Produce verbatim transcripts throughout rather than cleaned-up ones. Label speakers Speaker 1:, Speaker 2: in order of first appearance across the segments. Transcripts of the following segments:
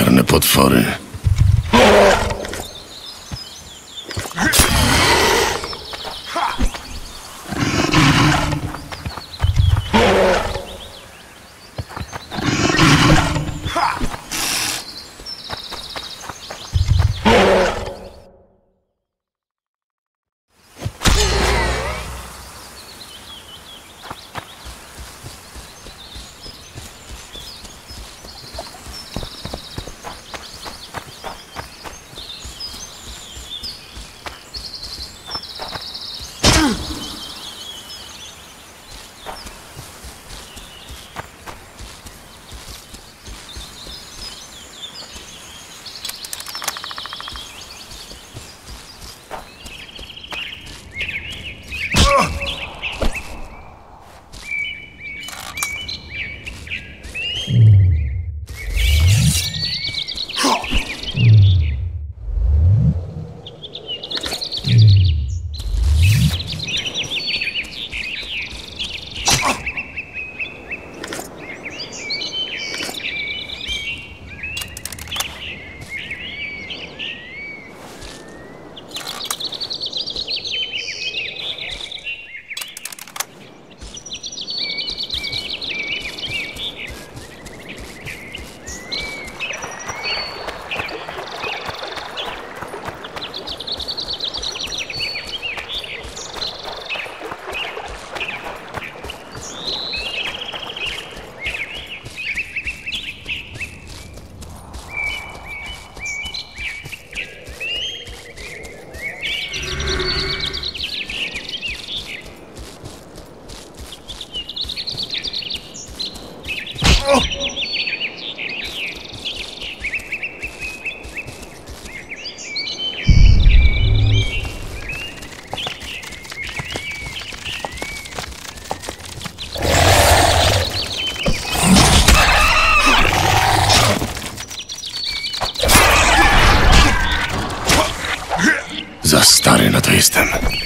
Speaker 1: Cholerne potwory. Za stary na to jestem.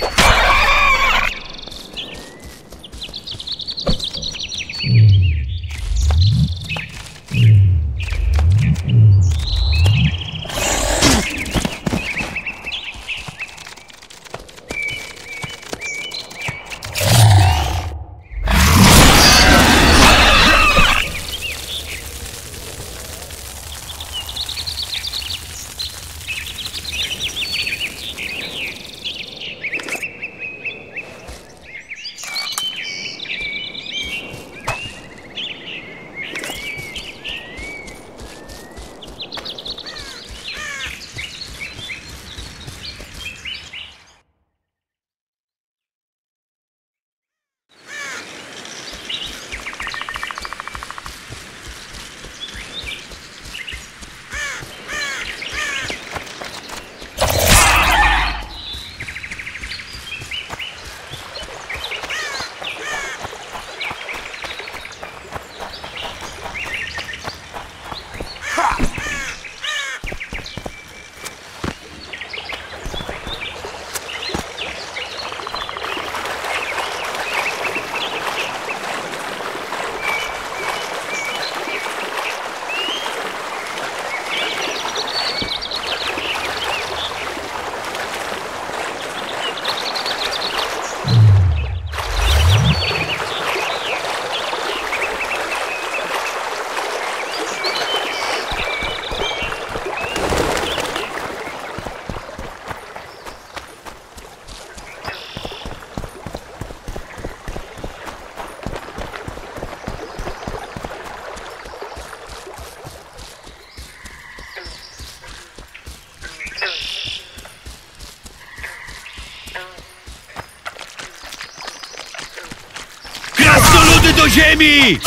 Speaker 2: Do ziemi!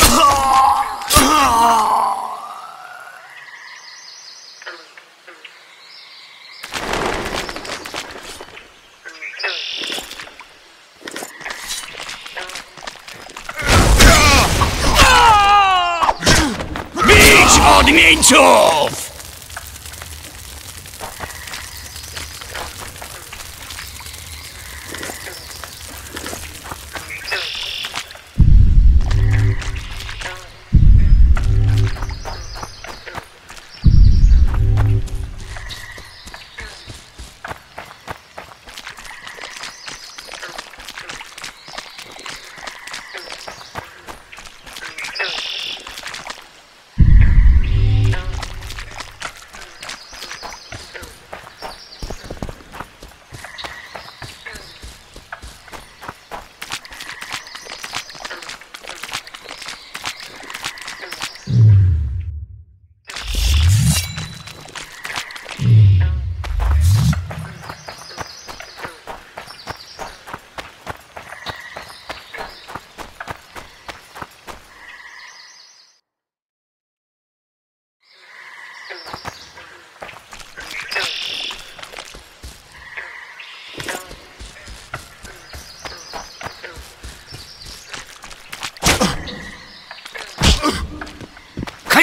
Speaker 2: Bić odmieńców!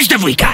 Speaker 2: Chodź do wujka!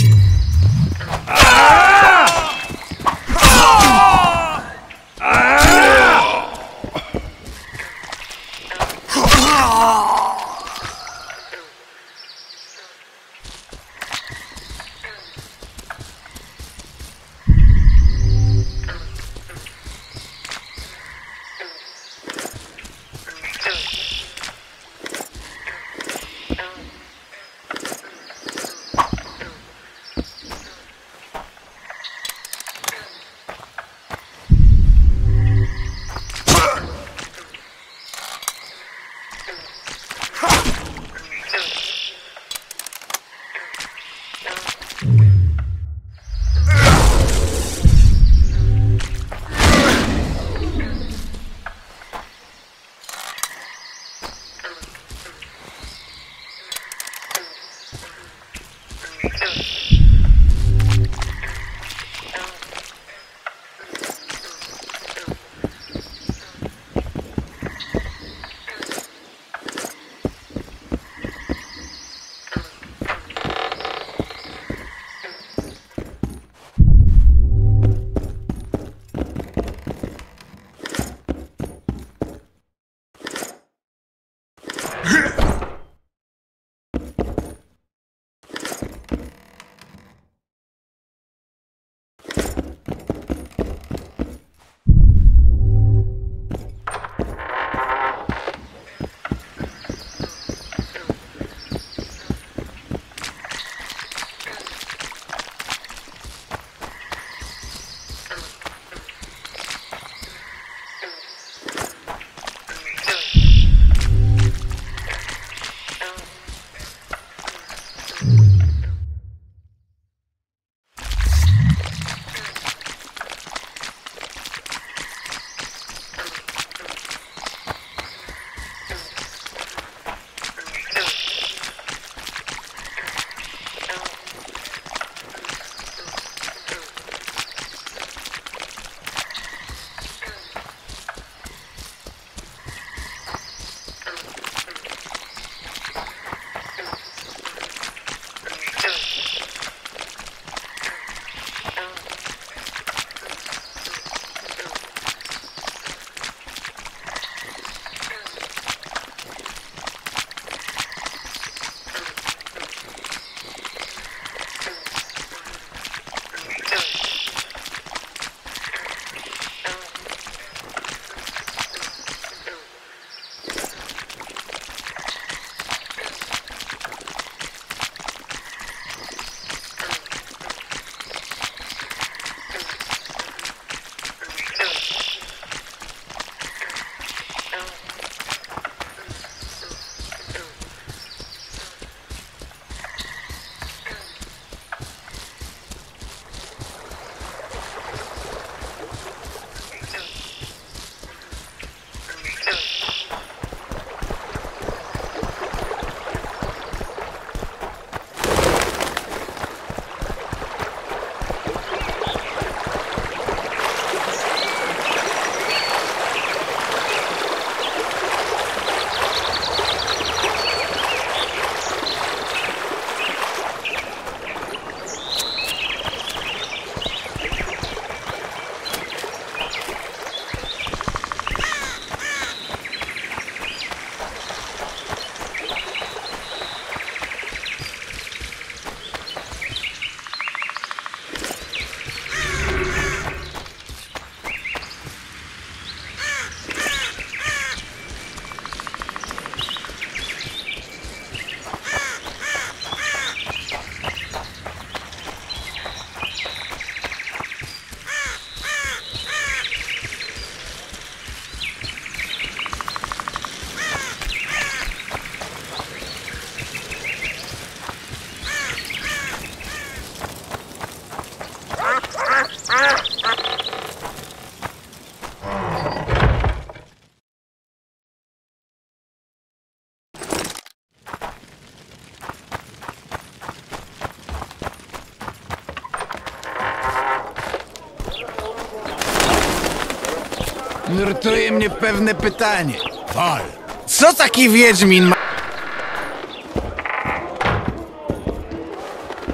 Speaker 3: Nurtuje mnie pewne pytanie.
Speaker 2: Wal!
Speaker 3: Co taki wiedźmin ma...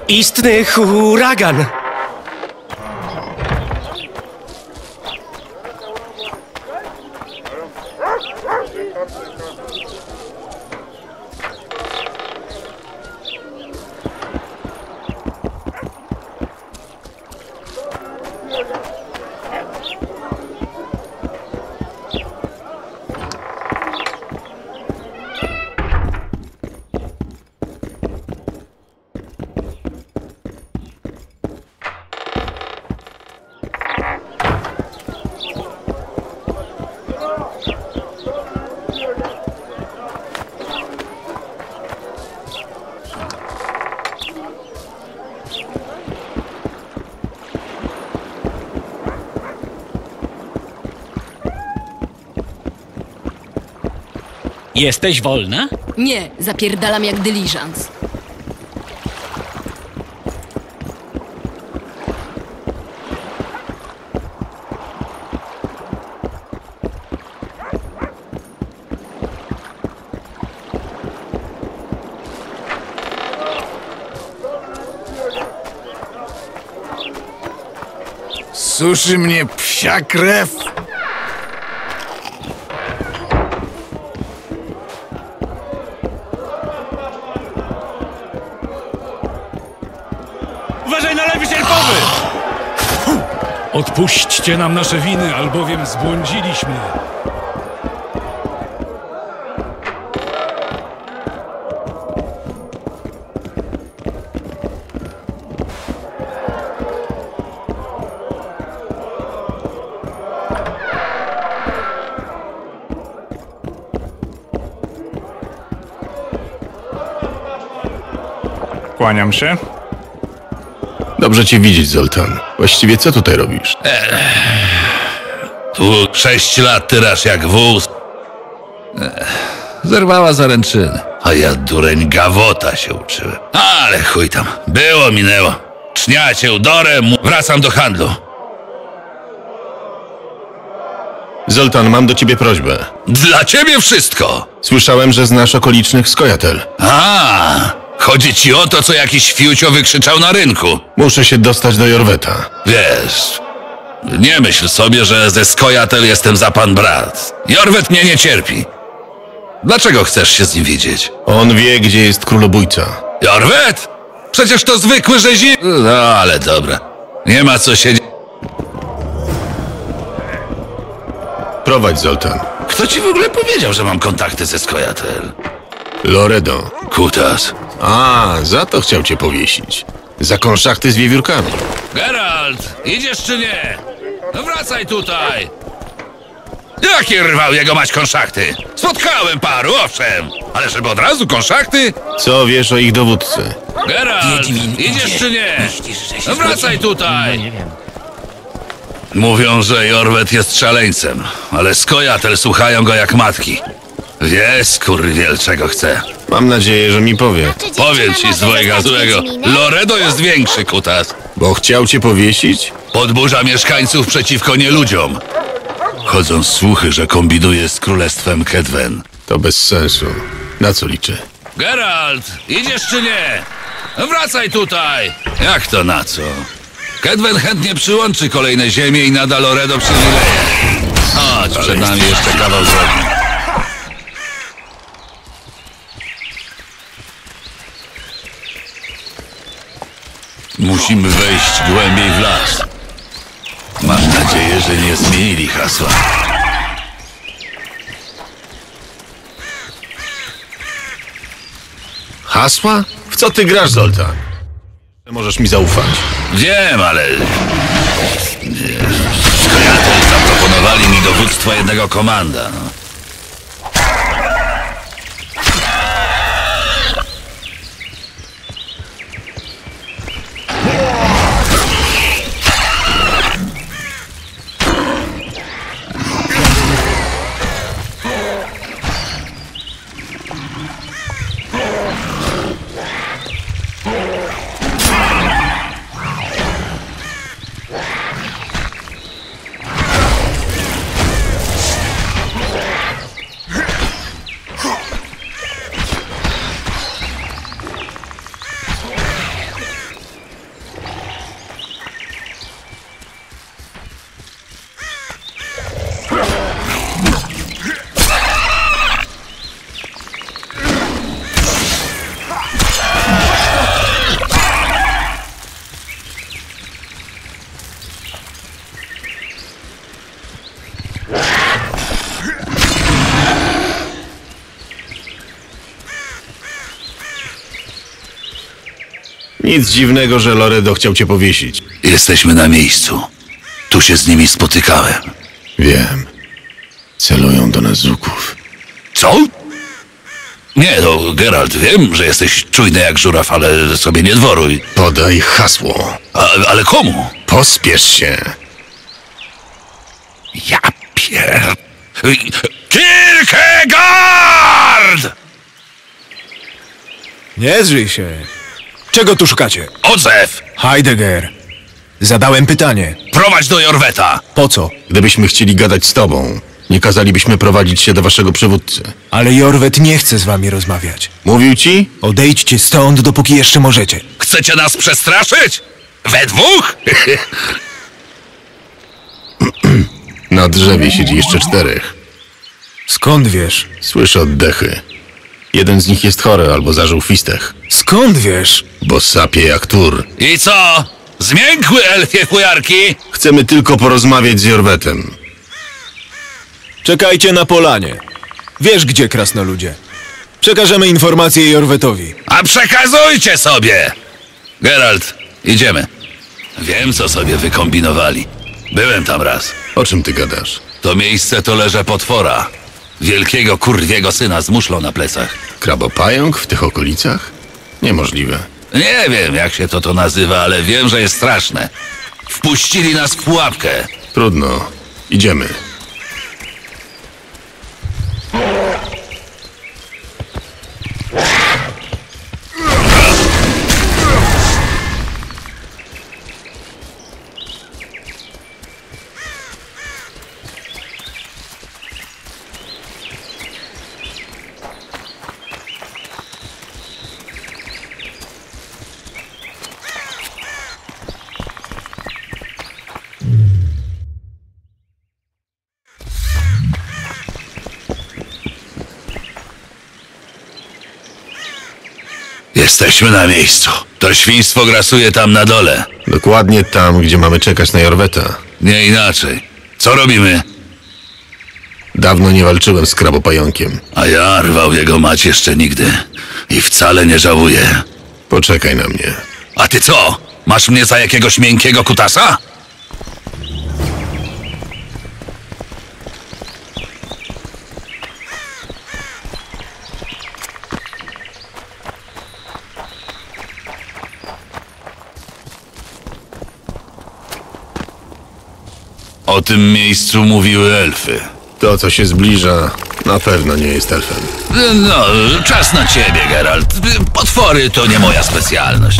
Speaker 4: Istny huragan.
Speaker 2: Jesteś wolna?
Speaker 5: Nie, zapierdalam jak dyliżans.
Speaker 3: Suszy mnie psia krew.
Speaker 2: Uważaj na lewy sierpowy!
Speaker 6: Odpuśćcie nam nasze winy, albowiem zbłądziliśmy.
Speaker 7: Kłaniam się.
Speaker 1: Dobrze cię widzieć, Zoltan. Właściwie co tutaj robisz?
Speaker 8: Tu sześć lat tyrasz jak wóz. Ech, zerwała zaręczyny. A ja dureń gawota się uczyłem. Ale chuj tam. Było, minęło. Czniacie udorem, wracam do handlu.
Speaker 1: Zoltan, mam do ciebie prośbę.
Speaker 8: Dla ciebie wszystko.
Speaker 1: Słyszałem, że znasz okolicznych skojatel.
Speaker 8: A, chodzi ci o to, co jakiś fiucio wykrzyczał na rynku.
Speaker 1: Muszę się dostać do Jorweta.
Speaker 8: Wiesz, nie myśl sobie, że ze Skojatel jestem za pan brat. Jorwet mnie nie cierpi. Dlaczego chcesz się z nim widzieć?
Speaker 1: On wie, gdzie jest królobójca.
Speaker 8: Jorwet? Przecież to zwykły rzezi... No, ale dobra. Nie ma co się...
Speaker 1: Prowadź, Zoltan.
Speaker 8: Kto ci w ogóle powiedział, że mam kontakty ze Skojatel?
Speaker 1: Loredo.
Speaker 8: Kutas.
Speaker 1: A, za to chciał cię powiesić. Za konszachty z wiewiórkami.
Speaker 8: Geralt, idziesz czy nie? No wracaj tutaj. Jakie rwał jego mać konszachty? Spotkałem paru, owszem. Ale żeby od razu konszachty?
Speaker 1: Co wiesz o ich dowódcy?
Speaker 8: Geralt, idziesz czy nie? No wracaj tutaj.
Speaker 4: No nie wiem.
Speaker 8: Mówią, że Jorwet jest szaleńcem, ale Skojatel słuchają go jak matki. Wie, skurwiel, czego chce.
Speaker 1: Mam nadzieję, że mi powie.
Speaker 8: Powiem ci swojego złego. Loredo jest większy, kutas.
Speaker 1: Bo chciał cię powiesić?
Speaker 8: Podburza mieszkańców przeciwko nieludziom. Chodzą słuchy, że kombinuje z królestwem Kedwen.
Speaker 1: To bez sensu. Na co liczy?
Speaker 8: Geralt, idziesz czy nie? No wracaj tutaj. Jak to na co? Kedwen chętnie przyłączy kolejne ziemie i nada Loredo przywileje. Chodź, przed nami jeszcze kawał drogi. Musimy wejść głębiej w las. Mam nadzieję, że nie zmienili hasła.
Speaker 1: Hasła? W co ty grasz, Zoltan? Możesz mi zaufać.
Speaker 8: Wiem, ale... Skojatel zaproponowali mi dowództwo jednego komanda. No.
Speaker 1: Nic dziwnego, że Loredo chciał cię powiesić.
Speaker 8: Jesteśmy na miejscu. Tu się z nimi spotykałem.
Speaker 1: Wiem. Celują do nas z łuków.
Speaker 8: Co? Nie, no, Geralt, wiem, że jesteś czujny jak żuraw, ale sobie nie dworuj.
Speaker 1: Podaj hasło.
Speaker 8: A, ale komu?
Speaker 1: Pospiesz się.
Speaker 8: Ja pier... Kierkegaard!
Speaker 3: Nie zrzyj się. Czego tu szukacie?
Speaker 8: Odzew!
Speaker 3: Heidegger. Zadałem pytanie.
Speaker 8: Prowadź do Jorweta!
Speaker 3: Po co?
Speaker 1: Gdybyśmy chcieli gadać z tobą, nie kazalibyśmy prowadzić się do waszego przywódcy.
Speaker 3: Ale Jorwet nie chce z wami rozmawiać.
Speaker 1: Mówił ci?
Speaker 3: Odejdźcie stąd, dopóki jeszcze możecie.
Speaker 8: Chcecie nas przestraszyć? We dwóch?
Speaker 1: Na drzewie siedzi jeszcze czterech.
Speaker 3: Skąd wiesz?
Speaker 1: Słyszę oddechy. Jeden z nich jest chory albo zażył fistech,
Speaker 3: Skąd wiesz?
Speaker 1: bo sapie jak tur.
Speaker 8: I co? Zmiękły elfie fujarki?
Speaker 1: Chcemy tylko porozmawiać z Jorwetem.
Speaker 3: Czekajcie na polanie. Wiesz gdzie, krasnoludzie. Przekażemy informację Jorwetowi.
Speaker 8: A przekazujcie sobie! Geralt, idziemy. Wiem, co sobie wykombinowali. Byłem tam raz.
Speaker 1: O czym ty gadasz?
Speaker 8: To miejsce to leże potwora. Wielkiego kurwiego syna z muszlą na plecach.
Speaker 1: Krabopająk w tych okolicach? Niemożliwe.
Speaker 8: Nie wiem, jak się to to nazywa, ale wiem, że jest straszne. Wpuścili nas w pułapkę.
Speaker 1: Trudno. Idziemy.
Speaker 8: Jesteśmy na miejscu. To świństwo grasuje tam na dole.
Speaker 1: Dokładnie tam, gdzie mamy czekać na Jorweta.
Speaker 8: Nie inaczej. Co robimy?
Speaker 1: Dawno nie walczyłem z krabopająkiem.
Speaker 8: A ja rwał jego mać jeszcze nigdy. I wcale nie żałuję.
Speaker 1: Poczekaj na mnie.
Speaker 8: A ty co? Masz mnie za jakiegoś miękkiego kutasa? O tym miejscu mówiły elfy.
Speaker 1: To, co się zbliża, na pewno nie jest elfem.
Speaker 8: No, czas na ciebie, Geralt. Potwory to nie moja specjalność.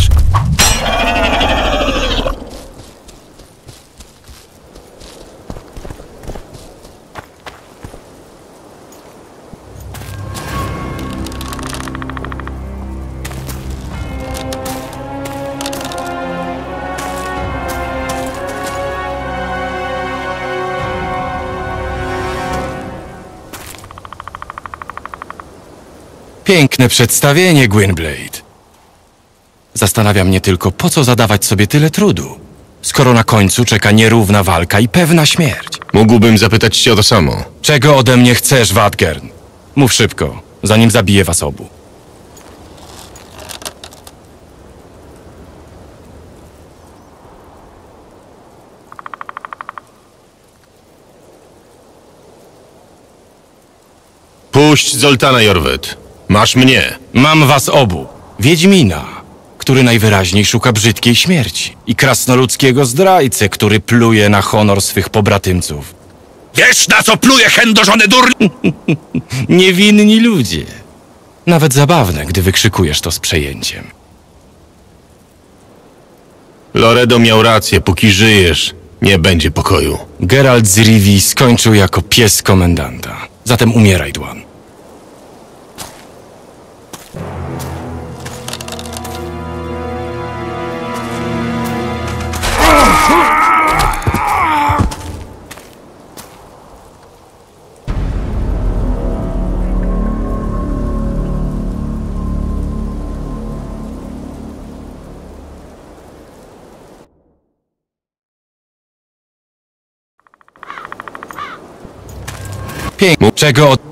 Speaker 4: Piękne przedstawienie, Gwynblade. Zastanawia mnie tylko, po co zadawać sobie tyle trudu, skoro na końcu czeka nierówna walka i pewna śmierć.
Speaker 1: Mógłbym zapytać cię o to samo.
Speaker 4: Czego ode mnie chcesz, Wadgern? Mów szybko, zanim zabiję was obu.
Speaker 1: Puść Zoltana, Jorwet. Masz mnie.
Speaker 4: Mam was obu. Wiedźmina, który najwyraźniej szuka brzydkiej śmierci, i krasnoludzkiego zdrajcę, który pluje na honor swych pobratymców.
Speaker 8: Wiesz, na co pluje chędożony durń?
Speaker 4: Niewinni ludzie. Nawet zabawne, gdy wykrzykujesz to z przejęciem.
Speaker 1: Loredo miał rację, póki żyjesz, nie będzie pokoju.
Speaker 4: Geralt z Rivii skończył jako pies komendanta. Zatem umieraj, Dwan. Pięknie. Czego od...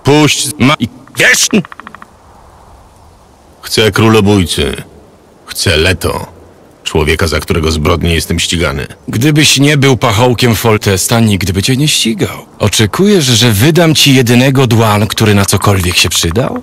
Speaker 1: Puść!
Speaker 4: Ma i...
Speaker 2: Wiesz?
Speaker 1: Chcę królobójcy. Chcę Leto. Człowieka, za którego zbrodnie jestem ścigany.
Speaker 4: Gdybyś nie był pachołkiem Foltesta, nigdy by cię nie ścigał. Oczekujesz, że wydam ci jedynego Dwan, który na cokolwiek się przydał?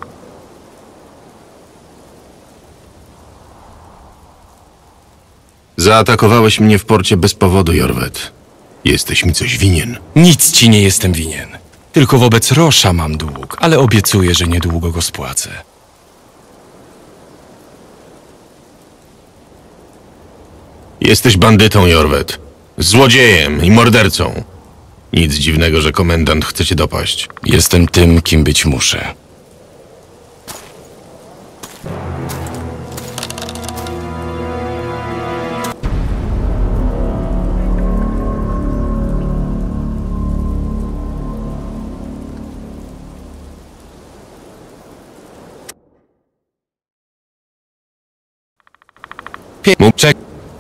Speaker 1: Zaatakowałeś mnie w porcie bez powodu, Jorwet. Jesteś mi coś winien.
Speaker 4: Nic ci nie jestem winien. Tylko wobec Rosza mam dług, ale obiecuję, że niedługo go spłacę.
Speaker 1: Jesteś bandytą, Jorwet. Złodziejem i mordercą. Nic dziwnego, że komendant chce cię dopaść.
Speaker 4: Jestem tym, kim być muszę. Pie- Czek.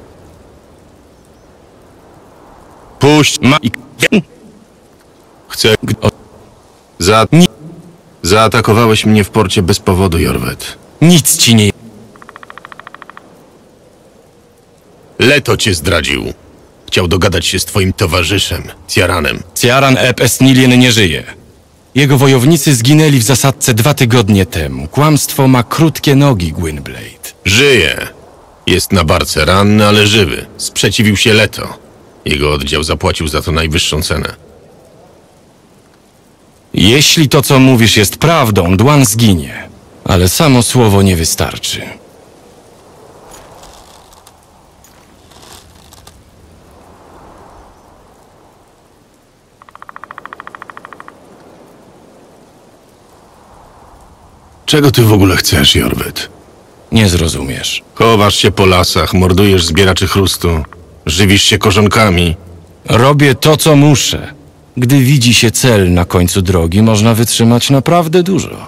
Speaker 1: Puść!
Speaker 4: Ma i...
Speaker 1: Chcę...
Speaker 4: G- o-
Speaker 1: Za...
Speaker 4: Ni-
Speaker 1: Zaatakowałeś mnie w porcie bez powodu, Jorwet.
Speaker 4: Nic ci nie...
Speaker 1: Leto cię zdradził. Chciał dogadać się z twoim towarzyszem, Ciaranem.
Speaker 4: Ciaran Eb Estnilien nie żyje. Jego wojownicy zginęli w zasadce dwa tygodnie temu. Kłamstwo ma krótkie nogi, Gwynblade.
Speaker 1: Żyje. Jest na barce ranny, ale żywy. Sprzeciwił się Leto. Jego oddział zapłacił za to najwyższą cenę.
Speaker 4: Jeśli to, co mówisz, jest prawdą, Dwan zginie. Ale samo słowo nie wystarczy.
Speaker 1: Czego ty w ogóle chcesz, Jorwet?
Speaker 4: Nie zrozumiesz.
Speaker 1: Chowasz się po lasach, mordujesz zbieraczy chrustu, żywisz się korzonkami.
Speaker 4: Robię to, co muszę. Gdy widzi się cel na końcu drogi, można wytrzymać naprawdę dużo.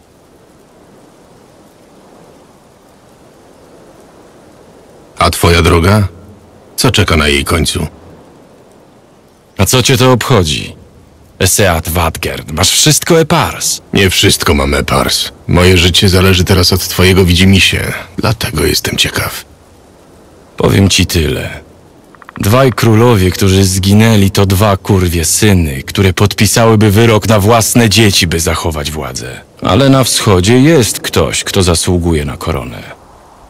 Speaker 1: A twoja droga? Co czeka na jej końcu?
Speaker 4: A co cię to obchodzi? Eseat Wadgerd, masz wszystko epars.
Speaker 1: Nie wszystko mam Epars. Moje życie zależy teraz od twojego widzimisię, dlatego jestem ciekaw.
Speaker 4: Powiem ci tyle. Dwaj królowie, którzy zginęli, to dwa kurwie syny, które podpisałyby wyrok na własne dzieci, by zachować władzę. Ale na wschodzie jest ktoś, kto zasługuje na koronę.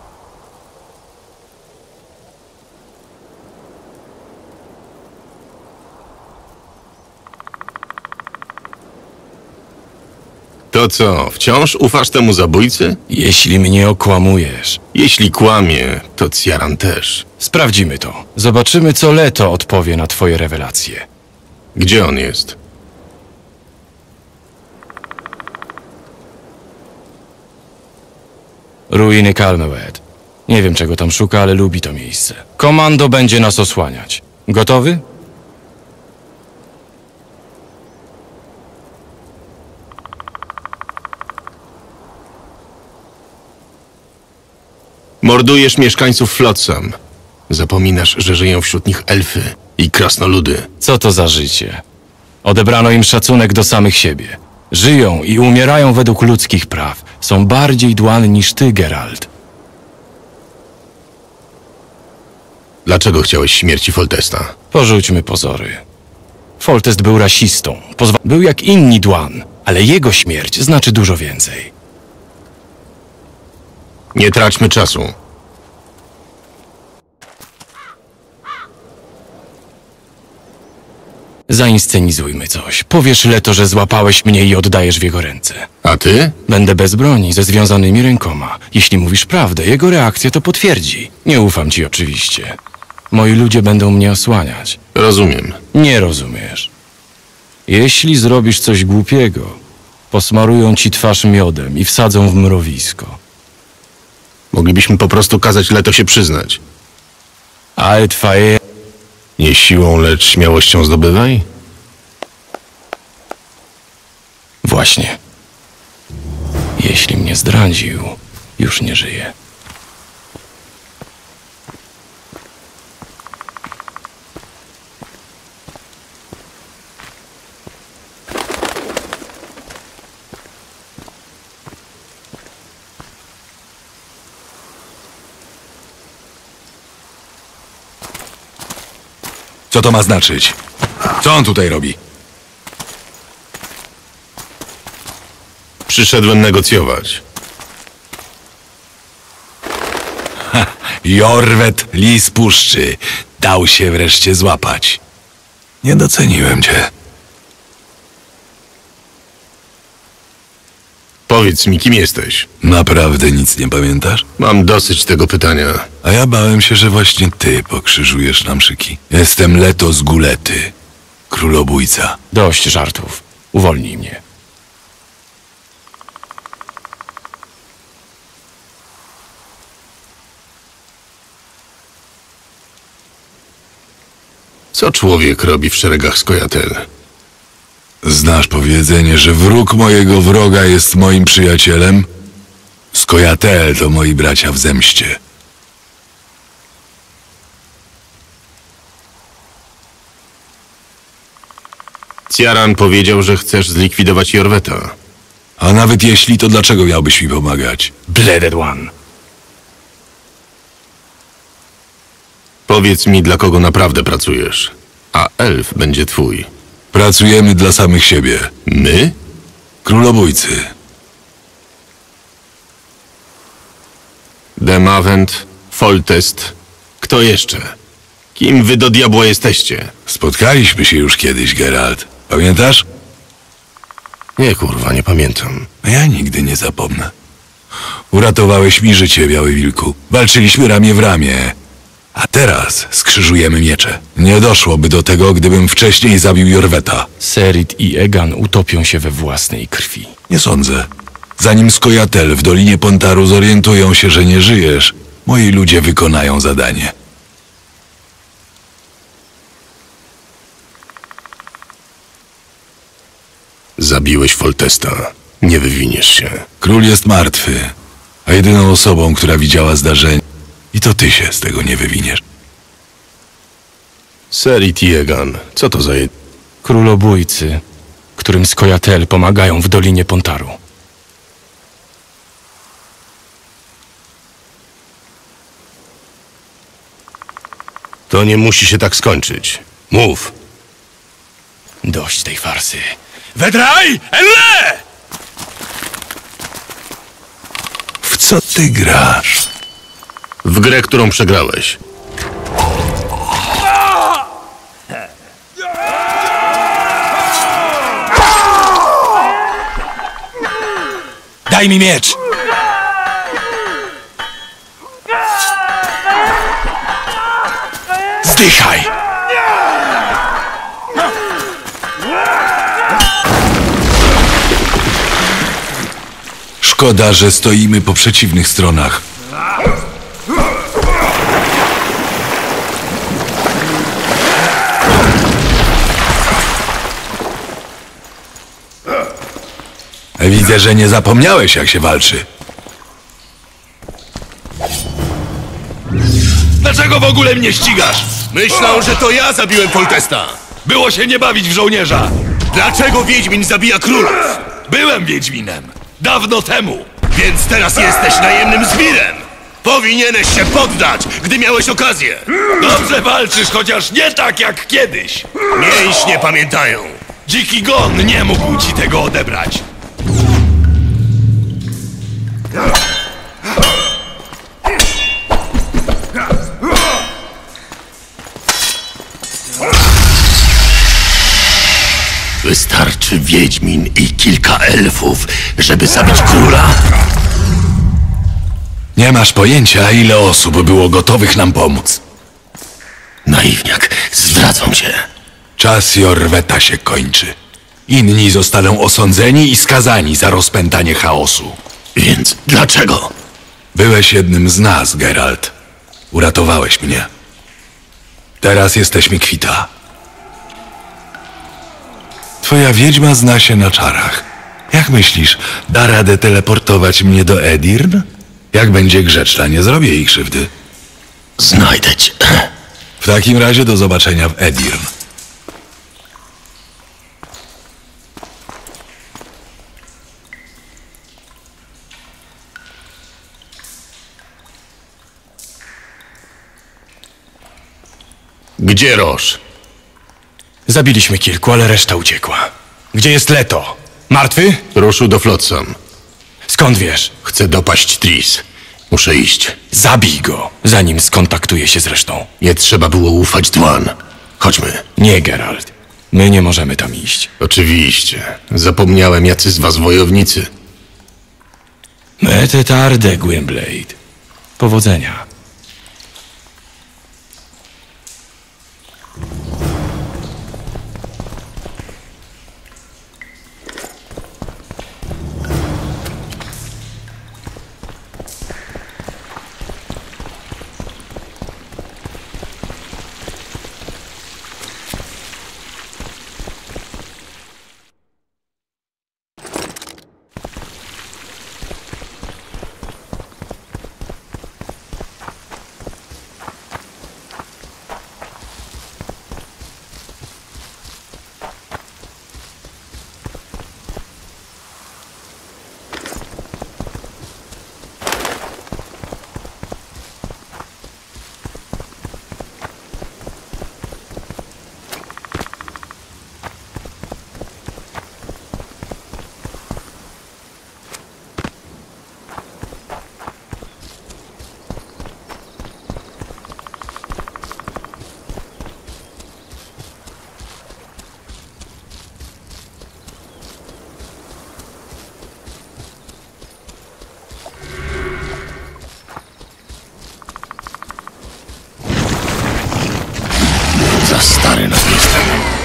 Speaker 1: To co, wciąż ufasz temu zabójcy?
Speaker 4: Jeśli mnie okłamujesz,
Speaker 1: Jeśli kłamie, to Ciaran też.
Speaker 4: sprawdzimy to. Zobaczymy, co Leto odpowie na twoje rewelacje.
Speaker 1: Gdzie on jest?
Speaker 4: Ruiny Kalmewed. Nie wiem, czego tam szuka, ale lubi to miejsce. Komando będzie nas osłaniać. Gotowy?
Speaker 1: Mordujesz mieszkańców Flotsam. Zapominasz, że żyją wśród nich elfy i krasnoludy.
Speaker 4: Co to za życie? Odebrano im szacunek do samych siebie. Żyją i umierają według ludzkich praw. Są bardziej Dwan niż ty, Geralt.
Speaker 1: Dlaczego chciałeś śmierci Foltesta?
Speaker 4: Porzućmy pozory. Foltest był rasistą. Pozwa- był jak inni Dwan, ale jego śmierć znaczy dużo więcej.
Speaker 1: Nie traćmy czasu.
Speaker 4: Zainscenizujmy coś. Powiesz Leto, że złapałeś mnie i oddajesz w jego ręce.
Speaker 1: A ty?
Speaker 4: Będę bez broni, ze związanymi rękoma. Jeśli mówisz prawdę, jego reakcja to potwierdzi. Nie ufam ci oczywiście. Moi ludzie będą mnie osłaniać.
Speaker 1: Rozumiem.
Speaker 4: Nie rozumiesz. Jeśli zrobisz coś głupiego, posmarują ci twarz miodem i wsadzą w mrowisko.
Speaker 1: Moglibyśmy po prostu kazać Leto się przyznać.
Speaker 4: Ale twoje...
Speaker 1: Nie siłą, lecz śmiałością zdobywaj?
Speaker 4: Właśnie. Jeśli mnie zdradził, już nie żyje.
Speaker 3: Co to ma znaczyć? Co on tutaj robi?
Speaker 1: Przyszedłem negocjować.
Speaker 3: Jorwet, lis puszczy. Dał się wreszcie złapać. Nie doceniłem cię.
Speaker 1: Powiedz mi, kim jesteś?
Speaker 3: Naprawdę nic nie pamiętasz?
Speaker 1: Mam dosyć tego pytania.
Speaker 3: A ja bałem się, że właśnie ty pokrzyżujesz nam szyki. Jestem Leto z Gulety. Królobójca.
Speaker 4: Dość żartów. Uwolnij mnie.
Speaker 1: Co człowiek robi w szeregach Skojatel?
Speaker 3: Znasz powiedzenie, że wróg mojego wroga jest moim przyjacielem? Skojatel to moi bracia w zemście.
Speaker 1: Ciaran powiedział, że chcesz zlikwidować Jorweta.
Speaker 3: A nawet jeśli, to dlaczego miałbyś mi pomagać?
Speaker 4: Bladed One.
Speaker 1: Powiedz mi, dla kogo naprawdę pracujesz, a elf będzie twój.
Speaker 3: Pracujemy dla samych siebie.
Speaker 1: My?
Speaker 3: Królobójcy.
Speaker 1: Demavent, Foltest. Kto jeszcze? Kim wy do diabła jesteście?
Speaker 3: Spotkaliśmy się już kiedyś, Geralt. Pamiętasz?
Speaker 1: Nie, kurwa, nie pamiętam.
Speaker 3: Ja nigdy nie zapomnę. Uratowałeś mi życie, Biały Wilku. Walczyliśmy ramię w ramię. A teraz skrzyżujemy miecze. Nie doszłoby do tego, gdybym wcześniej zabił Jorweta.
Speaker 4: Serit i Egan utopią się we własnej krwi.
Speaker 3: Nie sądzę. Zanim Skojatel w Dolinie Pontaru zorientują się, że nie żyjesz, moi ludzie wykonają zadanie.
Speaker 1: Zabiłeś Foltesta. Nie wywiniesz się.
Speaker 3: Król jest martwy, a jedyną osobą, która widziała zdarzenie, i to ty się z tego nie wywiniesz.
Speaker 1: Serit i Egan. Co to za jed...
Speaker 4: Królobójcy, którym Skojatel pomagają w Dolinie Pontaru.
Speaker 1: To nie musi się tak skończyć. Mów.
Speaker 4: Dość tej farsy.
Speaker 3: Wedraj! Elle! W co ty grasz?
Speaker 1: W grę, którą przegrałeś.
Speaker 3: Daj mi miecz! Zdychaj! Szkoda, że stoimy po przeciwnych stronach. Widzę, że nie zapomniałeś, jak się walczy.
Speaker 7: Dlaczego w ogóle mnie ścigasz?
Speaker 1: Myślał, że to ja zabiłem Foltesta.
Speaker 7: Było się nie bawić w żołnierza.
Speaker 1: Dlaczego Wiedźmin zabija królów?
Speaker 7: Byłem Wiedźminem. Dawno temu.
Speaker 1: Więc teraz jesteś najemnym zbirem. Powinieneś się poddać, gdy miałeś okazję.
Speaker 7: Dobrze walczysz, chociaż nie tak jak kiedyś.
Speaker 1: Mięśnie pamiętają.
Speaker 7: Dziki Gon nie mógł ci tego odebrać.
Speaker 1: Wystarczy Wiedźmin i kilka elfów, żeby zabić króla?
Speaker 3: Nie masz pojęcia, ile osób było gotowych nam pomóc.
Speaker 1: Naiwniak, zdradzą cię.
Speaker 3: Czas Jorweta się kończy. Inni zostaną osądzeni i skazani za rozpętanie chaosu.
Speaker 1: Więc dlaczego?
Speaker 3: Byłeś jednym z nas, Geralt. Uratowałeś mnie. Teraz jesteśmy kwita. Twoja wiedźma zna się na czarach. Jak myślisz, da radę teleportować mnie do Edirn? Jak będzie grzeczna, nie zrobię jej krzywdy.
Speaker 1: Znajdę cię.
Speaker 3: W takim razie do zobaczenia w Edirn.
Speaker 1: Gdzie Roż?
Speaker 4: Zabiliśmy kilku, ale reszta uciekła. Gdzie jest Leto? Martwy?
Speaker 1: Ruszył do Flotsam.
Speaker 4: Skąd wiesz?
Speaker 1: Chcę dopaść Tris. Muszę iść.
Speaker 4: Zabij go, zanim skontaktuje się z resztą.
Speaker 1: Nie trzeba było ufać Dwan. Chodźmy.
Speaker 4: Nie, Geralt. My nie możemy tam iść.
Speaker 1: Oczywiście. Zapomniałem, jacy z was wojownicy.
Speaker 4: Mete tarde, Gwynblade. Powodzenia.
Speaker 1: Za stary na to jestem.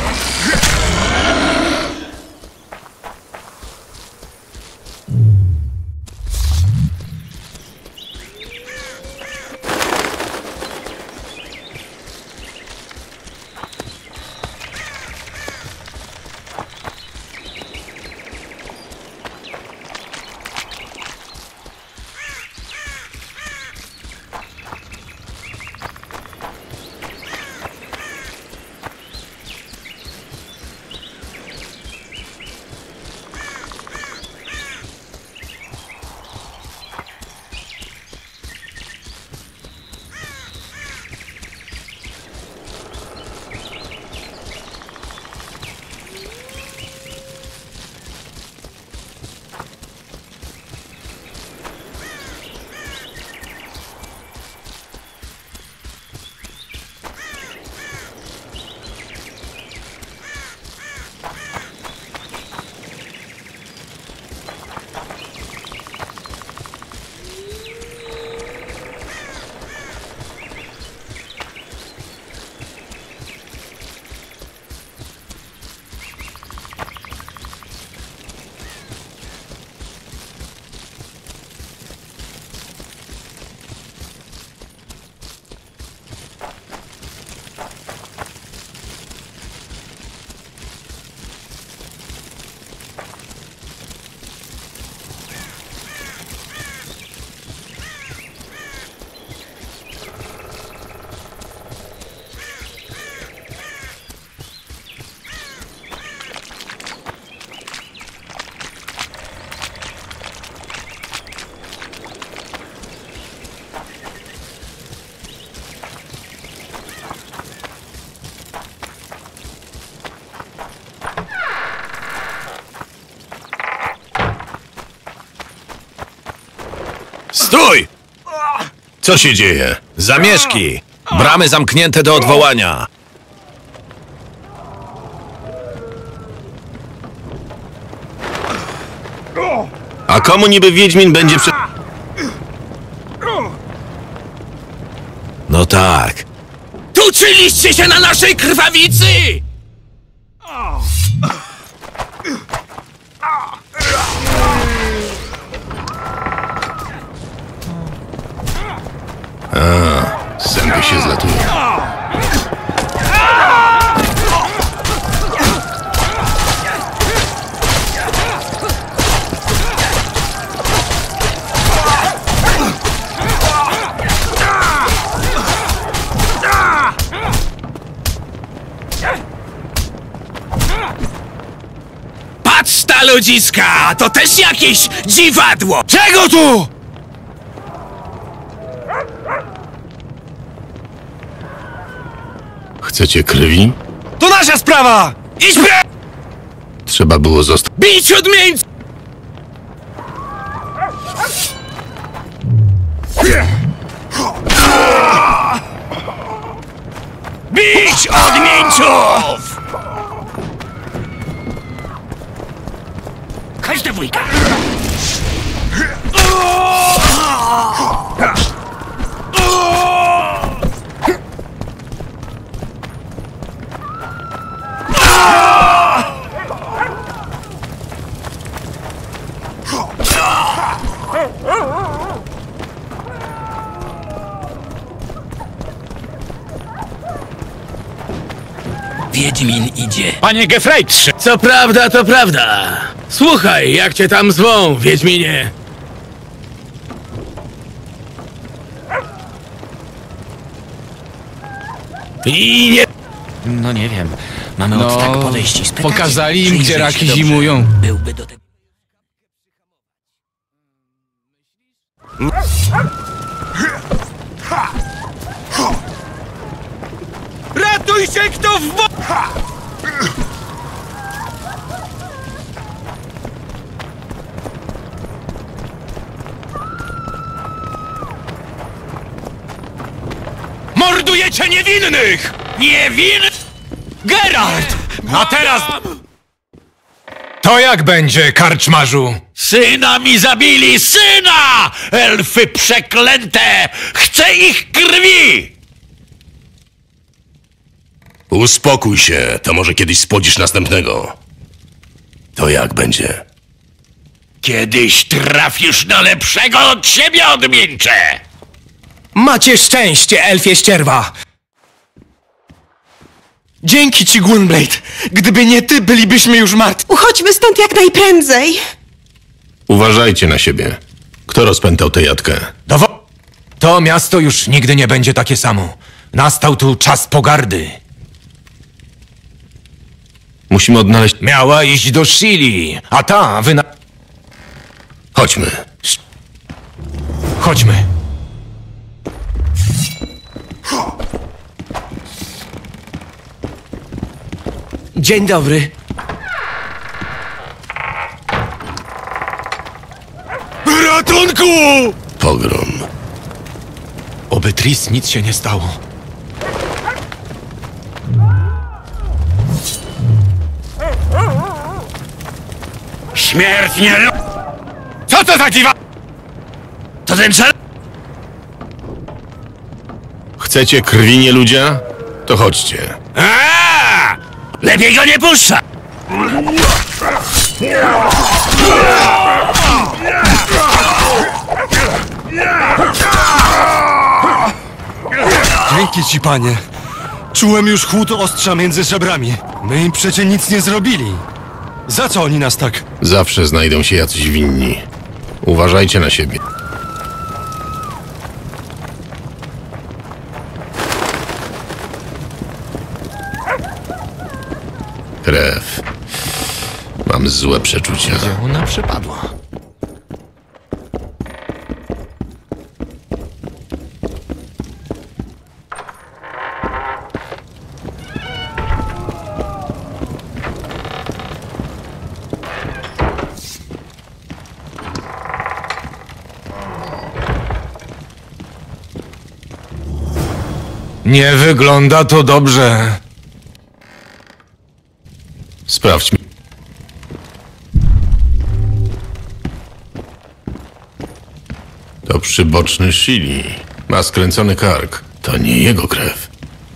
Speaker 7: Stój!
Speaker 1: Co się dzieje?
Speaker 7: Zamieszki! Bramy zamknięte do odwołania.
Speaker 1: A komu niby Wiedźmin będzie prze...
Speaker 7: No tak.
Speaker 2: Tuczyliście się na naszej krwawicy!
Speaker 1: Zęby się zlatują.
Speaker 2: Patrz ta ludziska! To też jakieś dziwadło! Czego tu?
Speaker 1: Chcecie krwi?
Speaker 2: To nasza sprawa! Idź pre...
Speaker 1: Trzeba było zostać.
Speaker 2: Bić odmieńców! Bić odmieńców! Chodź do wujka! Wiedźmin idzie.
Speaker 6: Panie Gefrejtrze!
Speaker 2: Co prawda, to prawda. Słuchaj, jak cię tam zwą, Wiedźminie. I nie...
Speaker 9: No nie wiem. Mamy
Speaker 4: No,
Speaker 9: od tak podejść i spytać.
Speaker 4: pokazali im,
Speaker 9: Przyjrzyj
Speaker 4: gdzie
Speaker 9: się
Speaker 4: raki
Speaker 9: dobrze.
Speaker 4: zimują.
Speaker 9: Byłby do tego...
Speaker 2: Ratuj się, kto w bo...
Speaker 6: Mordujecie niewinnych!
Speaker 2: Niewinny...
Speaker 6: Geralt! A teraz... To jak będzie, karczmarzu?
Speaker 2: Syna mi zabili! Syna! Elfy przeklęte! Chcę ich krwi!
Speaker 7: Uspokój się, to może kiedyś spodzisz następnego. To jak będzie?
Speaker 2: Kiedyś trafisz na lepszego od siebie, odmieńcze!
Speaker 10: Macie szczęście, elfie ścierwa! Dzięki ci, Gwynblade! Gdyby nie ty, bylibyśmy już martwi.
Speaker 11: Uchodźmy stąd jak najprędzej!
Speaker 1: Uważajcie na siebie. Kto rozpętał tę jatkę?
Speaker 10: Dowo... To miasto już nigdy nie będzie takie samo. Nastał tu czas pogardy.
Speaker 1: Musimy odnaleźć...
Speaker 10: Miała iść do Shili, a ta wyna...
Speaker 1: Chodźmy.
Speaker 10: Chodźmy. Dzień dobry.
Speaker 2: Ratunku!
Speaker 1: Pogrom.
Speaker 10: Oby Tris nic się nie stało.
Speaker 2: Śmierć nie... Co to za dziwa... To ten cel...
Speaker 1: Chcecie krwi nie ludzia? To chodźcie.
Speaker 2: A! Lepiej go nie puszcza!
Speaker 10: Dzięki ci, panie. Czułem już chłód ostrza między żebrami. My im przecie nic nie zrobili. Za co oni nas tak?
Speaker 1: Zawsze znajdą się jacyś winni. Uważajcie na siebie. Krew. Mam złe przeczucia.
Speaker 10: Ona przepadła. Nie wygląda to dobrze.
Speaker 1: Sprawdźmy. To przyboczny Shili. Ma skręcony kark. To nie jego krew.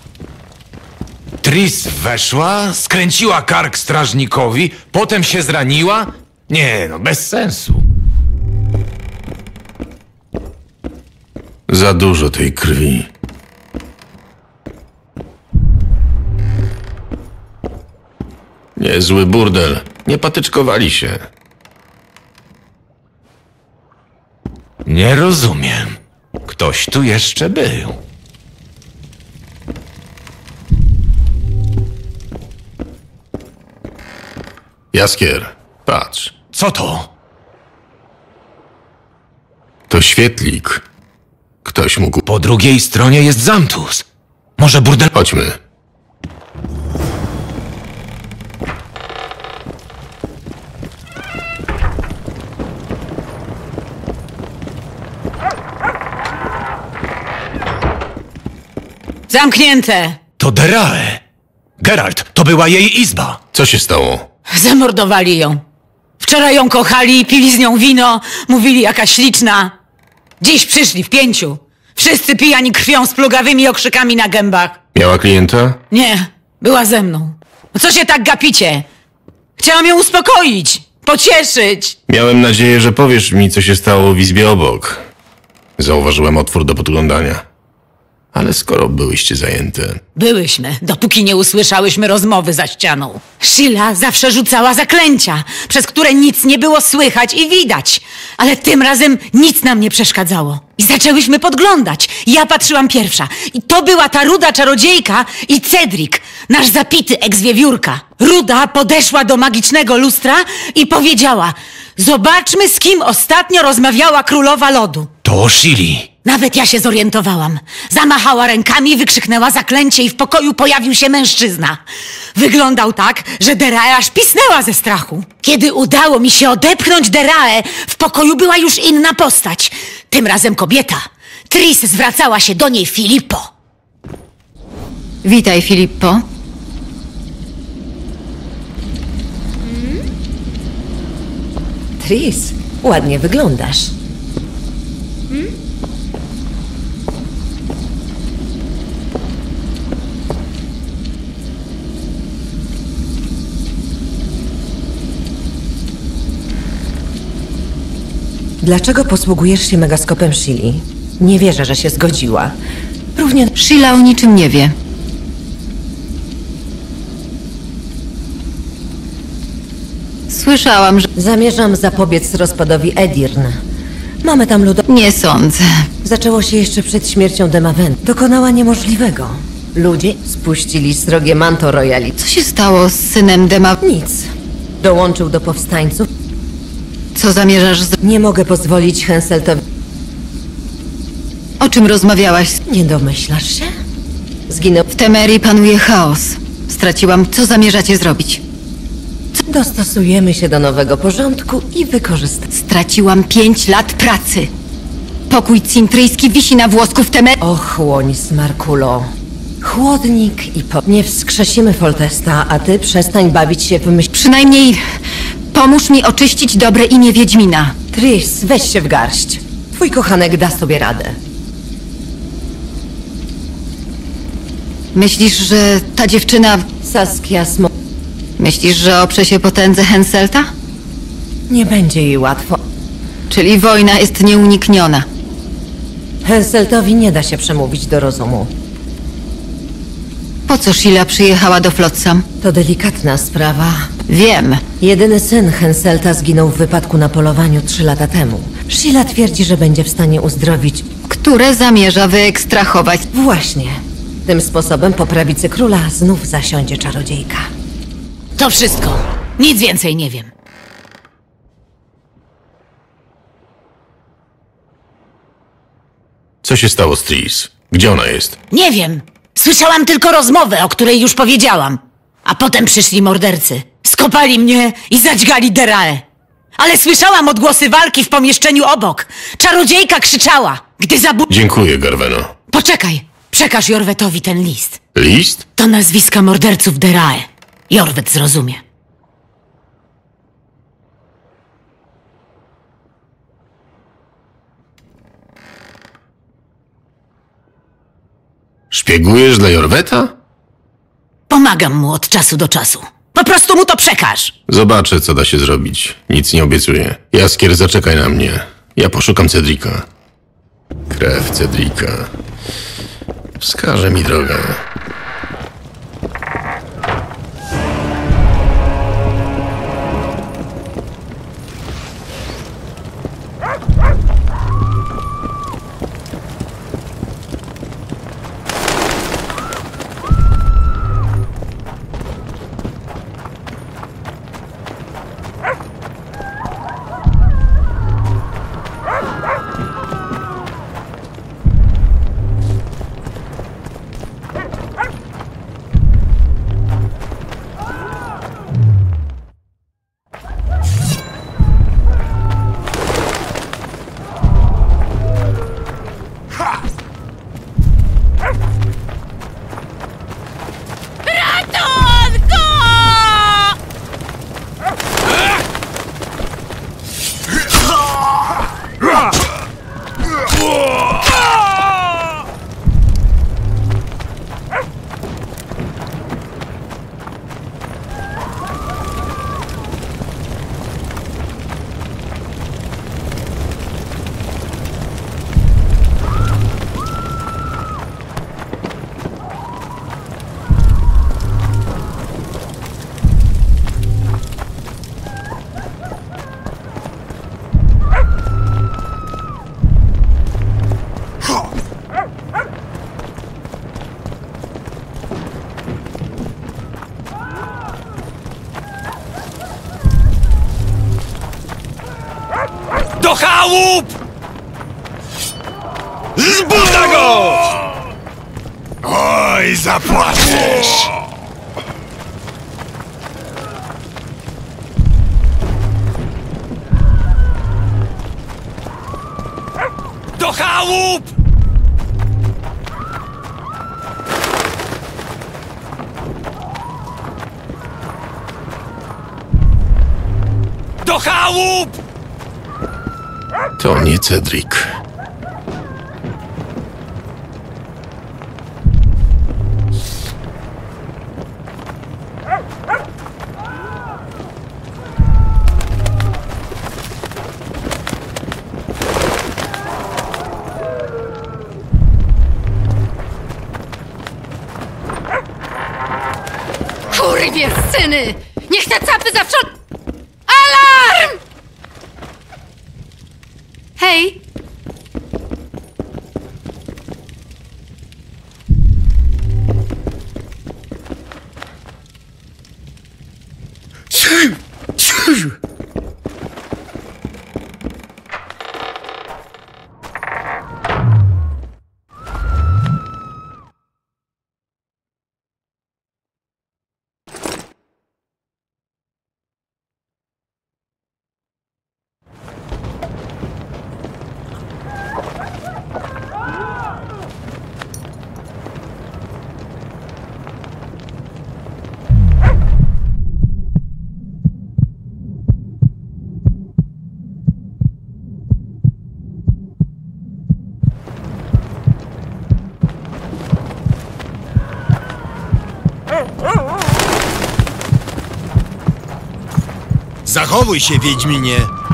Speaker 10: Tris weszła, skręciła kark strażnikowi, potem się zraniła? Nie, no bez sensu.
Speaker 1: Za dużo tej krwi. Niezły burdel. Nie patyczkowali się.
Speaker 10: Nie rozumiem. Ktoś tu jeszcze był.
Speaker 1: Jaskier, patrz.
Speaker 10: Co to?
Speaker 1: To świetlik. Ktoś mógł...
Speaker 10: Po drugiej stronie jest Zamtus. Może burdel...
Speaker 1: Chodźmy.
Speaker 12: Zamknięte!
Speaker 6: To Derae. Geralt, to była jej izba.
Speaker 1: Co się stało?
Speaker 12: Zamordowali ją. Wczoraj ją kochali, pili z nią wino, mówili jaka śliczna. Dziś przyszli w pięciu. Wszyscy pijani krwią z plugawymi okrzykami na gębach.
Speaker 1: Miała klienta?
Speaker 12: Nie, była ze mną. No co się tak gapicie? Chciałam ją uspokoić, pocieszyć.
Speaker 1: Miałem nadzieję, że powiesz mi, co się stało w izbie obok. Zauważyłem otwór do podglądania. Ale skoro byłyście zajęte...
Speaker 12: Byłyśmy, dopóki nie usłyszałyśmy rozmowy za ścianą. Sheila zawsze rzucała zaklęcia, przez które nic nie było słychać i widać. Ale tym razem nic nam nie przeszkadzało. I zaczęłyśmy podglądać. Ja patrzyłam pierwsza. I to była ta ruda czarodziejka i Cedric, nasz zapity eks-wiewiórka. Ruda podeszła do magicznego lustra i powiedziała: zobaczmy, z kim ostatnio rozmawiała królowa lodu.
Speaker 6: To Shili.
Speaker 12: Nawet ja się zorientowałam. Zamachała rękami, wykrzyknęła zaklęcie i w pokoju pojawił się mężczyzna. Wyglądał tak, że Derae aż pisnęła ze strachu. Kiedy udało mi się odepchnąć Derae, w pokoju była już inna postać. Tym razem kobieta. Tris zwracała się do niej Filippo.
Speaker 13: Witaj, Filippo.
Speaker 14: Tris, ładnie wyglądasz. Dlaczego posługujesz się megaskopem Shili? Nie wierzę, że się zgodziła. Równie...
Speaker 13: Sheila o niczym nie wie. Słyszałam, że...
Speaker 14: Zamierzam zapobiec rozpadowi Edirn. Mamy tam ludo...
Speaker 13: Nie sądzę.
Speaker 14: Zaczęło się jeszcze przed śmiercią Demaven. Dokonała niemożliwego. Ludzie spuścili srogie manto royali.
Speaker 13: Co się stało z synem Dema...
Speaker 14: Nic. Dołączył do powstańców.
Speaker 13: Co zamierzasz z...
Speaker 14: Nie mogę pozwolić Henseltowi...
Speaker 13: O czym rozmawiałaś?
Speaker 14: Nie domyślasz się? Zginął...
Speaker 13: W Temerii panuje chaos. Straciłam... Co zamierzacie zrobić?
Speaker 14: Dostosujemy się do nowego porządku i wykorzystamy.
Speaker 13: Straciłam pięć lat pracy. Pokój cintryjski wisi na włosku w Temerii.
Speaker 14: Ochłoń, Smarkulo. Chłodnik i po... Nie wskrzesimy Foltesta, a ty przestań bawić się w myśl...
Speaker 13: Przynajmniej pomóż mi oczyścić dobre imię Wiedźmina.
Speaker 14: Tris, weź się w garść. Twój kochanek da sobie radę.
Speaker 13: Myślisz, że ta dziewczyna...
Speaker 14: Saskia Smo...
Speaker 13: Myślisz, że oprze się potędze Henselta?
Speaker 14: Nie będzie jej łatwo.
Speaker 13: Czyli wojna jest nieunikniona.
Speaker 14: Henseltowi nie da się przemówić do rozumu.
Speaker 13: Po co Sheila przyjechała do Flotsam?
Speaker 14: To delikatna sprawa.
Speaker 13: Wiem.
Speaker 14: Jedyny syn Henselta zginął w wypadku na polowaniu trzy lata temu. Sheila twierdzi, że będzie w stanie uzdrowić...
Speaker 13: Które zamierza wyekstrahować.
Speaker 14: Właśnie. Tym sposobem po prawicy króla znów zasiądzie czarodziejka.
Speaker 12: To wszystko. Nic więcej nie wiem.
Speaker 1: Co się stało z Tris? Gdzie ona jest?
Speaker 12: Nie wiem. Słyszałam tylko rozmowę, o której już powiedziałam. A potem przyszli mordercy. Skopali mnie i zadźgali Derae. Ale słyszałam odgłosy walki w pomieszczeniu obok. Czarodziejka krzyczała, gdy zabu...
Speaker 1: Dziękuję, Garveno.
Speaker 12: Poczekaj. Przekaż Jorwetowi ten list.
Speaker 1: List?
Speaker 12: To nazwiska morderców Derae. Jorwet zrozumie.
Speaker 1: Szpiegujesz dla Jorweta?
Speaker 12: Pomagam mu od czasu do czasu. Po prostu mu to przekaż.
Speaker 1: Zobaczę, co da się zrobić. Nic nie obiecuję. Jaskier, zaczekaj na mnie. Ja poszukam Cedrika. Krew Cedrika. Wskaże mi drogę.
Speaker 2: chałup! Z buta go!
Speaker 7: Oj, zapłacisz!
Speaker 2: Do chałup! Do chałup!
Speaker 1: To nie Cedric.
Speaker 13: Kurwie syny! Niech te capy zawsze... Alarm! Hej!
Speaker 2: Zachowuj się, Wiedźminie!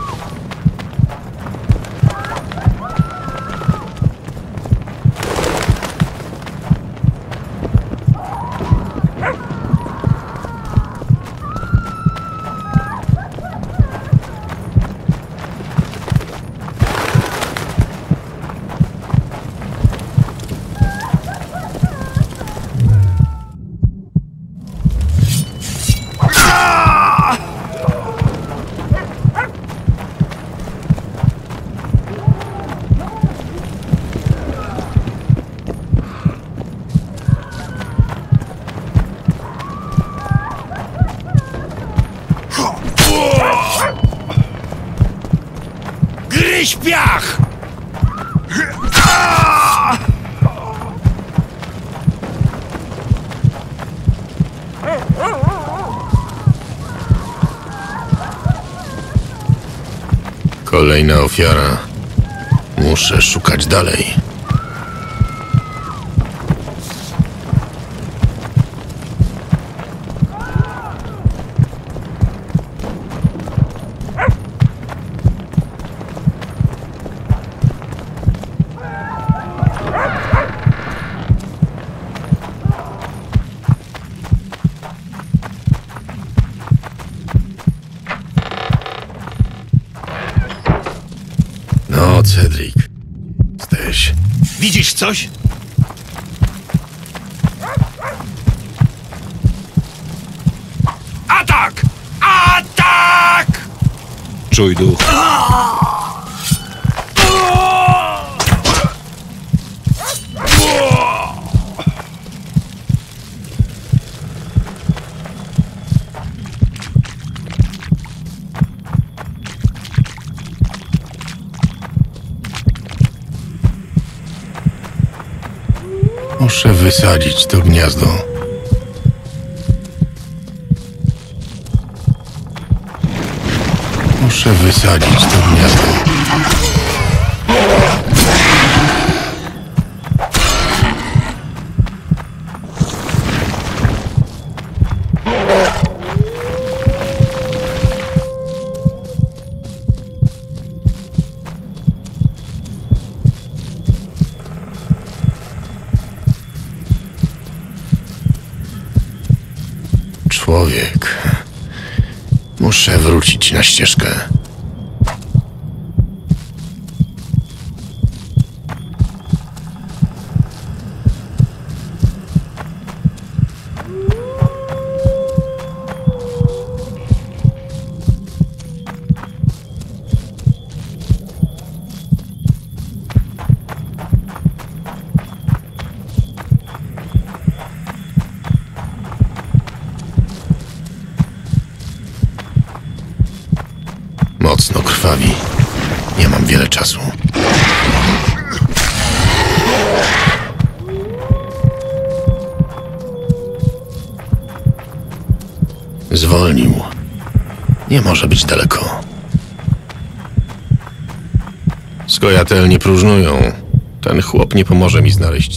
Speaker 2: Gryź piach!
Speaker 1: Kolejna ofiara. Muszę szukać dalej. No, Cedric. Jesteś.
Speaker 2: Widzisz coś? Atak! Atak!
Speaker 3: Czuj duch.
Speaker 1: Muszę wysadzić to gniazdo. Muszę wysadzić to gniazdo. Człowiek. Muszę wrócić na ścieżkę. krwawi. Nie mam wiele czasu. Zwolnił. Nie może być daleko. Skojatel nie próżnują. Ten chłop nie pomoże mi znaleźć.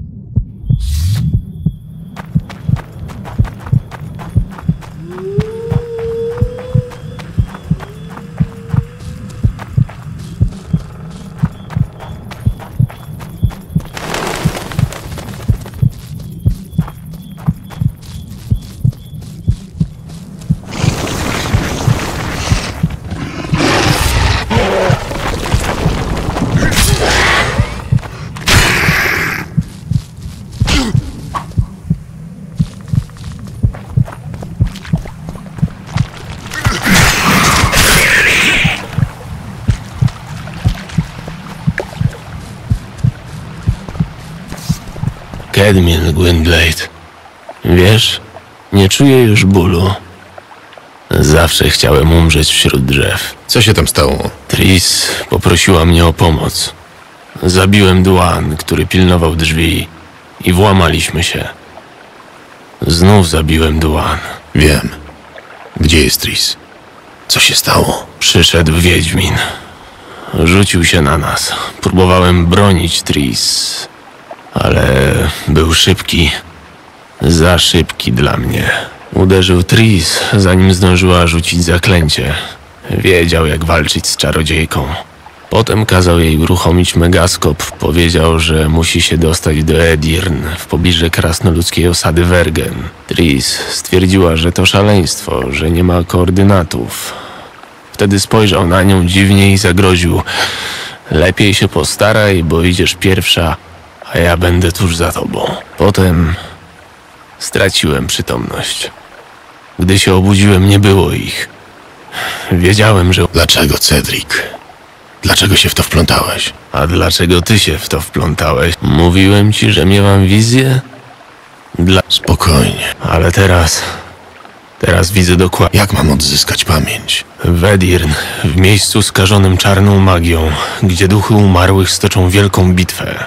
Speaker 4: Kedmin, Gwynblade. Wiesz, nie czuję już bólu. Zawsze chciałem umrzeć wśród drzew.
Speaker 1: Co się tam stało?
Speaker 4: Tris poprosiła mnie o pomoc. Zabiłem Duan, który pilnował drzwi i włamaliśmy się. Znów zabiłem Duan.
Speaker 1: Wiem. Gdzie jest Tris? Co się stało?
Speaker 4: Przyszedł Wiedźmin. Rzucił się na nas. Próbowałem bronić Tris, ale był szybki. Za szybki dla mnie. Uderzył Tris, zanim zdążyła rzucić zaklęcie. Wiedział, jak walczyć z czarodziejką. Potem kazał jej uruchomić megaskop. Powiedział, że musi się dostać do Edirn, w pobliżu krasnoludzkiej osady Wergen. Tris stwierdziła, że to szaleństwo, że nie ma koordynatów. Wtedy spojrzał na nią dziwnie i zagroził: lepiej się postaraj, bo idziesz pierwsza, a ja będę tuż za tobą. Potem straciłem przytomność. Gdy się obudziłem, nie było ich. Wiedziałem, że...
Speaker 1: Dlaczego, Cedric? Dlaczego się w to wplątałeś?
Speaker 4: A dlaczego ty się w to wplątałeś? Mówiłem ci, że miewam wizję? Dla...
Speaker 1: Spokojnie.
Speaker 4: Ale teraz... Teraz widzę dokładnie...
Speaker 1: Jak mam odzyskać pamięć?
Speaker 4: W Edirn, w miejscu skażonym czarną magią, gdzie duchy umarłych stoczą wielką bitwę.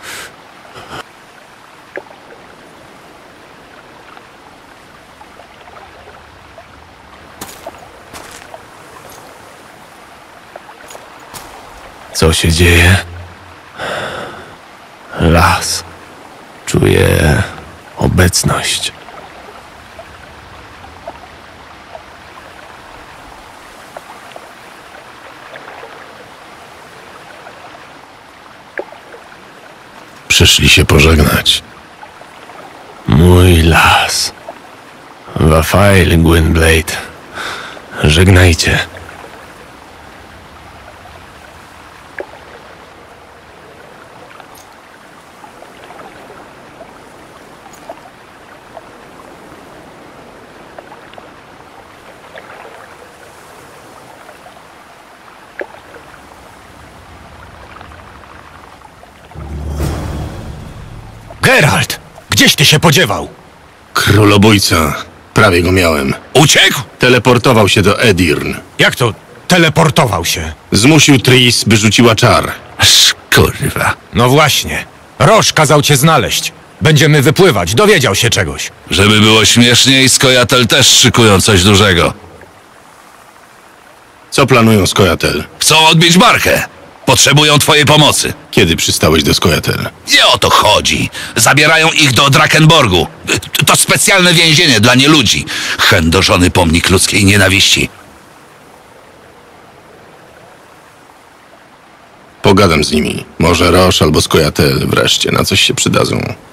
Speaker 4: Co się dzieje? Las. Czuję obecność.
Speaker 1: Przyszli się pożegnać.
Speaker 4: Mój las. Wafail, Gwynblade. Żegnajcie.
Speaker 6: Geralt! Gdzieś ty się podziewał?
Speaker 1: Królobójca. Prawie go miałem.
Speaker 8: Uciekł?
Speaker 1: Teleportował się do Edirn.
Speaker 6: Jak to teleportował się?
Speaker 1: Zmusił Tris, by rzuciła czar.
Speaker 8: Kurwa.
Speaker 6: No właśnie. Roż kazał cię znaleźć. Będziemy wypływać. Dowiedział się czegoś.
Speaker 8: Żeby było śmieszniej, Skojatel też szykują coś dużego.
Speaker 1: Co planują Skojatel?
Speaker 8: Chcą odbić Barkę. Potrzebują twojej pomocy.
Speaker 1: Kiedy przystałeś do Skojatel?
Speaker 8: Nie o to chodzi. Zabierają ich do Drakenborgu. To specjalne więzienie dla nieludzi. Chędożony pomnik ludzkiej nienawiści.
Speaker 1: Pogadam z nimi. Może Roż albo Skojatel wreszcie na coś się przydadzą.